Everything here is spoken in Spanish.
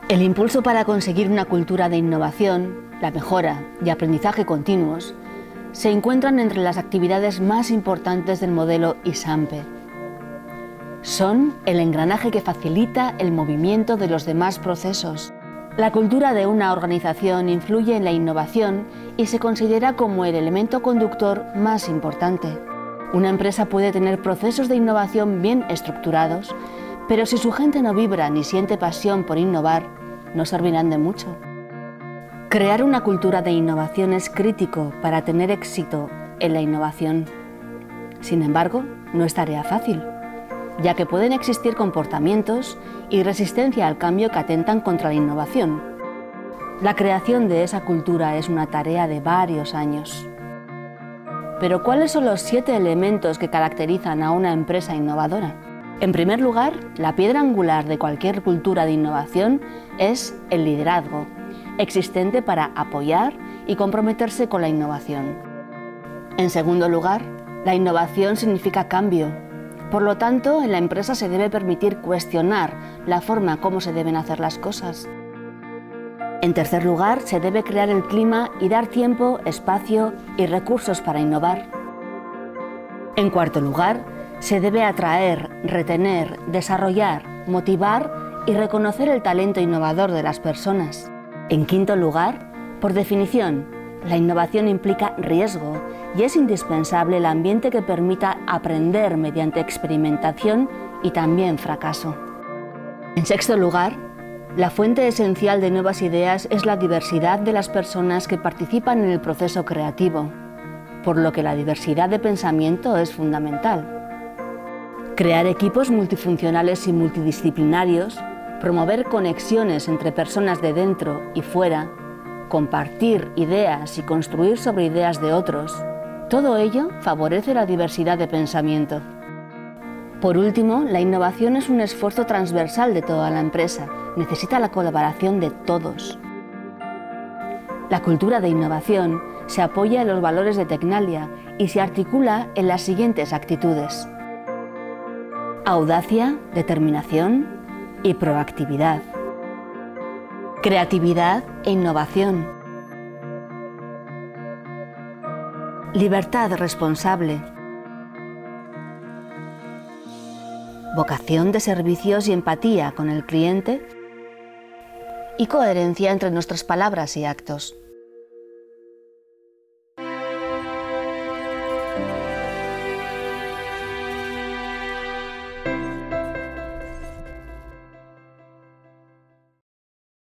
El impulso para conseguir una cultura de innovación, la mejora y aprendizaje continuos se encuentran entre las actividades más importantes del modelo ISAMPE. Son el engranaje que facilita el movimiento de los demás procesos. La cultura de una organización influye en la innovación y se considera como el elemento conductor más importante. Una empresa puede tener procesos de innovación bien estructurados, pero si su gente no vibra ni siente pasión por innovar, no servirán de mucho. Crear una cultura de innovación es crítico para tener éxito en la innovación. Sin embargo, no es tarea fácil, ya que pueden existir comportamientos y resistencia al cambio que atentan contra la innovación. La creación de esa cultura es una tarea de varios años. Pero ¿cuáles son los 7 elementos que caracterizan a una empresa innovadora? En primer lugar, la piedra angular de cualquier cultura de innovación es el liderazgo, existente para apoyar y comprometerse con la innovación. En segundo lugar, la innovación significa cambio. Por lo tanto, en la empresa se debe permitir cuestionar la forma como se deben hacer las cosas. En tercer lugar, se debe crear el clima y dar tiempo, espacio y recursos para innovar. En cuarto lugar, se debe atraer, retener, desarrollar, motivar y reconocer el talento innovador de las personas. En quinto lugar, por definición, la innovación implica riesgo y es indispensable el ambiente que permita aprender mediante experimentación y también fracaso. En sexto lugar, la fuente esencial de nuevas ideas es la diversidad de las personas que participan en el proceso creativo, por lo que la diversidad de pensamiento es fundamental. Crear equipos multifuncionales y multidisciplinarios, promover conexiones entre personas de dentro y fuera, compartir ideas y construir sobre ideas de otros, todo ello favorece la diversidad de pensamiento. Por último, la innovación es un esfuerzo transversal de toda la empresa, necesita la colaboración de todos. La cultura de innovación se apoya en los valores de Tecnalia y se articula en las siguientes actitudes: audacia, determinación y proactividad. Creatividad e innovación. Libertad responsable. Vocación de servicios y empatía con el cliente. Y coherencia entre nuestras palabras y actos.